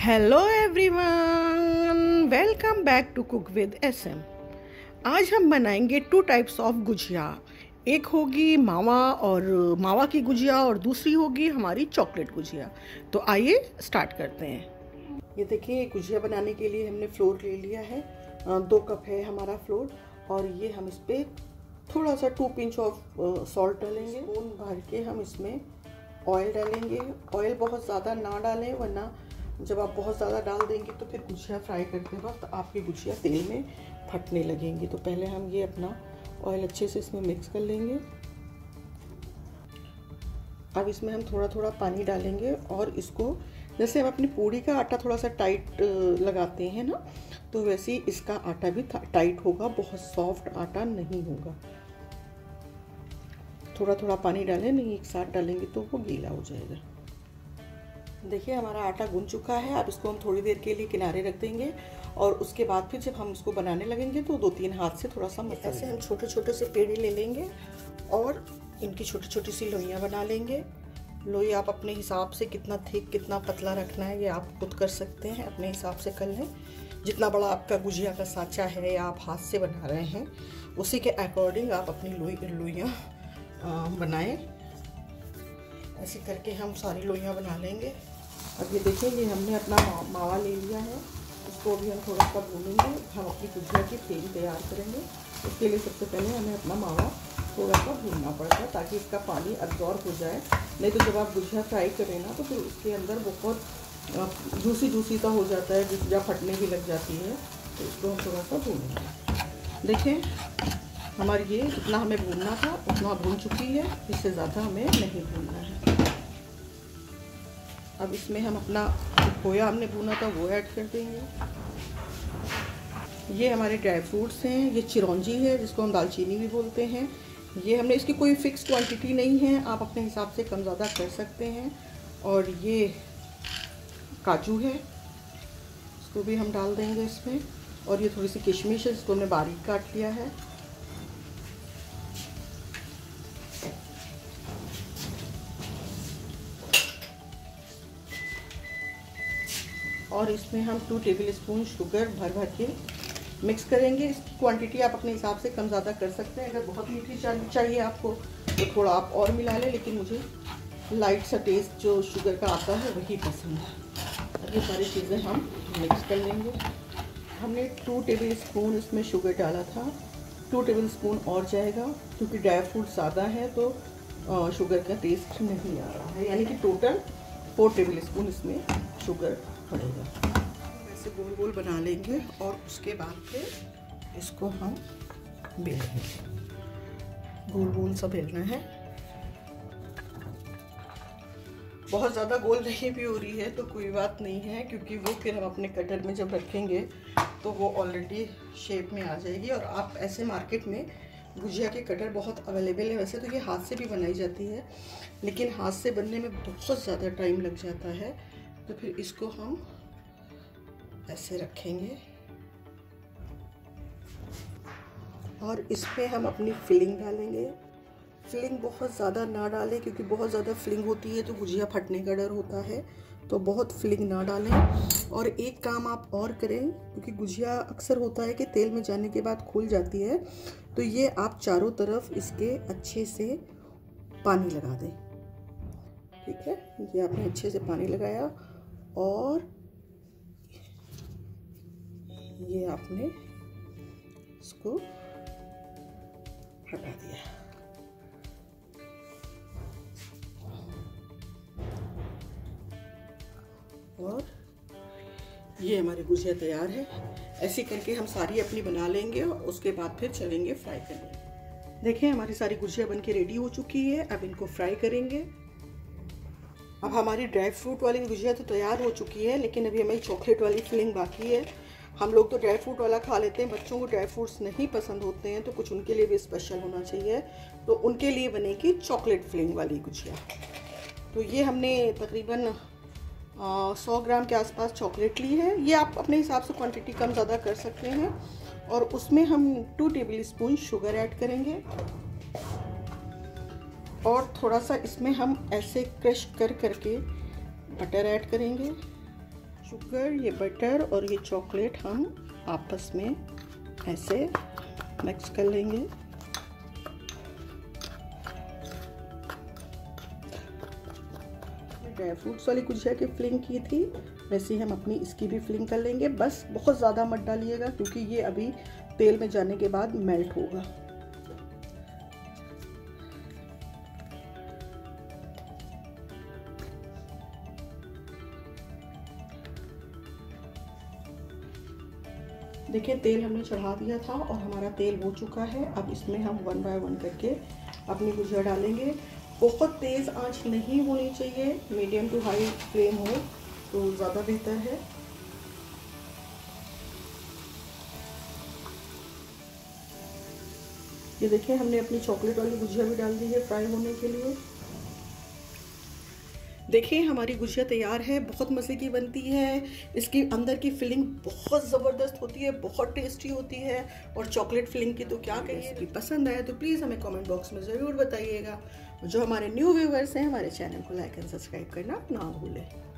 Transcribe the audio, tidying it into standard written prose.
Hello everyone, welcome back to cook with SM। आज हम बनाएंगे 2 टाइप्स ऑफ गुजिया। एक होगी मावा की गुजिया और दूसरी होगी हमारी चॉकलेट गुजिया। तो आइए स्टार्ट करते हैं। ये देखिए, गुजिया बनाने के लिए हमने फ्लोर ले लिया है। 2 कप है हमारा फ्लोर और ये हम इस पर थोड़ा सा 2 पिंच ऑफ सॉल्ट डालेंगे। स्पून भर के हम इसमें ऑयल डालेंगे। ऑयल बहुत ज़्यादा ना डालें, वरना जब आप बहुत ज़्यादा डाल देंगे तो फिर गुजिया फ्राई करते वक्त आपकी गुजिया तेल में फटने लगेंगी। तो पहले हम ये अपना ऑयल अच्छे से इसमें मिक्स कर लेंगे। अब इसमें हम थोड़ा थोड़ा पानी डालेंगे और इसको, जैसे हम अपनी पूड़ी का आटा थोड़ा सा टाइट लगाते हैं ना, तो वैसे ही इसका आटा भी टाइट होगा, बहुत सॉफ्ट आटा नहीं होगा। थोड़ा थोड़ा पानी डालें, नहीं एक साथ डालेंगे तो वो गीला हो जाएगा। देखिए, हमारा आटा गूंद चुका है। अब इसको हम थोड़ी देर के लिए किनारे रख देंगे और उसके बाद फिर जब हम इसको बनाने लगेंगे तो 2-3 हाथ से थोड़ा सा ऐसे हम छोटे छोटे से पेड़े ले लेंगे और इनकी छोटी छोटी सी लोइयाँ बना लेंगे। लोई आप अपने हिसाब से कितना थिक कितना पतला रखना है ये आप खुद कर सकते हैं, अपने हिसाब से कर लें। जितना बड़ा आपका गुजिया का साँचा है या आप हाथ से बना रहे हैं उसी के अकॉर्डिंग आप अपनी लोइयाँ बनाएं। ऐसे करके हम सारी लोइयाँ बना लेंगे। अब ये देखिए, ये हमने अपना मावा ले लिया है, इसको भी हम थोड़ा सा भूनेंगे। हम अपनी गुजिया की फेन तैयार करेंगे। उसके लिए सबसे पहले हमें अपना मावा थोड़ा सा भूनना पड़ता है ताकि इसका पानी अब्जॉर्ब हो जाए। नहीं तो जब आप गुजिया फ्राई करें ना तो फिर उसके अंदर बहुत जूसी सा हो जाता है, गुजिया फटने भी लग जाती है। तो इसको हम थोड़ा सा भूनेंगे। देखिए, हमारी ये जितना हमें भूनना था उतना भून चुकी है, इससे ज़्यादा हमें नहीं भूनना है। अब इसमें हम अपना खोया हमने भूना था वो ऐड कर देंगे। ये हमारे ड्राई फ्रूट्स हैं। ये चिरौंजी है जिसको हम दालचीनी भी बोलते हैं। ये हमने, इसकी कोई फिक्स क्वांटिटी नहीं है, आप अपने हिसाब से कम ज़्यादा कर सकते हैं। और ये काजू है, इसको भी हम डाल देंगे इसमें। और ये थोड़ी सी किशमिश है जिसको हमने बारीक काट लिया है। और इसमें हम 2 टेबल स्पून शुगर भर के मिक्स करेंगे। इसकी क्वांटिटी आप अपने हिसाब से कम ज़्यादा कर सकते हैं। अगर बहुत मीठी चाहिए आपको तो थोड़ा आप और मिला लें, लेकिन मुझे लाइट सा टेस्ट जो शुगर का आता है वही पसंद है। ये सारी चीज़ें हम मिक्स कर लेंगे। हमने 2 टेबल स्पून इसमें शुगर डाला था, 2 टेबल स्पून और जाएगा क्योंकि ड्राई फ्रूट ज़्यादा है तो शुगर का टेस्ट नहीं आ रहा है, यानी कि टोटल 4 टेबल स्पून इसमें शुगर पड़ेगा। ऐसे गोल गोल बना लेंगे और उसके बाद फिर इसको हम बेलेंगे। गोल गोल सा बेलना है, बहुत ज़्यादा गोल नहीं भी हो रही है तो कोई बात नहीं है, क्योंकि वो फिर हम अपने कटर में जब रखेंगे तो वो ऑलरेडी शेप में आ जाएगी। और आप ऐसे मार्केट में गुजिया के कटर बहुत अवेलेबल है। वैसे तो ये हाथ से भी बनाई जाती है, लेकिन हाथ से बनने में बहुत ज़्यादा टाइम लग जाता है। तो फिर इसको हम ऐसे रखेंगे और इस पे हम अपनी फिलिंग डालेंगे। फिलिंग बहुत ज़्यादा ना डालें, क्योंकि बहुत ज़्यादा फिलिंग होती है तो गुजिया फटने का डर होता है, तो बहुत फिलिंग ना डालें। और एक काम आप और करें, क्योंकि गुजिया अक्सर होता है कि तेल में जाने के बाद खुल जाती है, तो ये आप चारों तरफ इसके अच्छे से पानी लगा दें। ठीक है, ये आपने अच्छे से पानी लगाया और ये आपने इसको हटा दिया। और ये हमारी गुजिया तैयार है। ऐसे करके हम सारी अपनी बना लेंगे और उसके बाद फिर चलेंगे फ्राई करने। देखिए, हमारी सारी गुजिया बनके रेडी हो चुकी है। अब इनको फ्राई करेंगे। अब हमारी ड्राई फ्रूट वाली गुजिया तो तैयार हो चुकी है, लेकिन अभी हमारी चॉकलेट वाली फिलिंग बाकी है। हम लोग तो ड्राई फ्रूट वाला खा लेते हैं, बच्चों को ड्राई फ्रूट्स नहीं पसंद होते हैं, तो कुछ उनके लिए भी स्पेशल होना चाहिए। तो उनके लिए बनेगी चॉकलेट फिलिंग वाली गुजिया। तो ये हमने तकरीबन 100 ग्राम के आसपास चॉकलेट ली है। ये आप अपने हिसाब से क्वांटिटी कम ज़्यादा कर सकते हैं। और उसमें हम 2 टेबल स्पून शुगर ऐड करेंगे और थोड़ा सा इसमें हम ऐसे क्रश करके बटर ऐड करेंगे। शुगर, ये बटर और ये चॉकलेट हम आपस में ऐसे मिक्स कर लेंगे। ड्राई फ्रूट्स वाली गुजिया की फिलिंग की थी, वैसे ही हम अपनी इसकी भी फिलिंग कर लेंगे। बस बहुत ज़्यादा मत डालिएगा क्योंकि ये अभी तेल में जाने के बाद मेल्ट होगा। देखिए तेल हमने चढ़ा दिया था और हमारा तेल हो चुका है। अब इसमें हम 1 बाय 1 करके अपनी गुजिया डालेंगे। बहुत तेज़ आंच नहीं होनी चाहिए, मीडियम टू हाई फ्लेम हो तो ज़्यादा बेहतर है। ये देखिए हमने अपनी चॉकलेट वाली गुजिया भी डाल दी है फ्राई होने के लिए। देखिए हमारी गुजिया तैयार है, बहुत मज़े की बनती है। इसकी अंदर की फिलिंग बहुत ज़बरदस्त होती है, बहुत टेस्टी होती है। और चॉकलेट फिलिंग की तो क्या कहिए। रेसिपी पसंद आए तो प्लीज़ हमें कमेंट बॉक्स में ज़रूर बताइएगा। जो हमारे न्यू व्यूवर्स हैं हमारे चैनल को लाइक एंड सब्सक्राइब करना ना भूलें।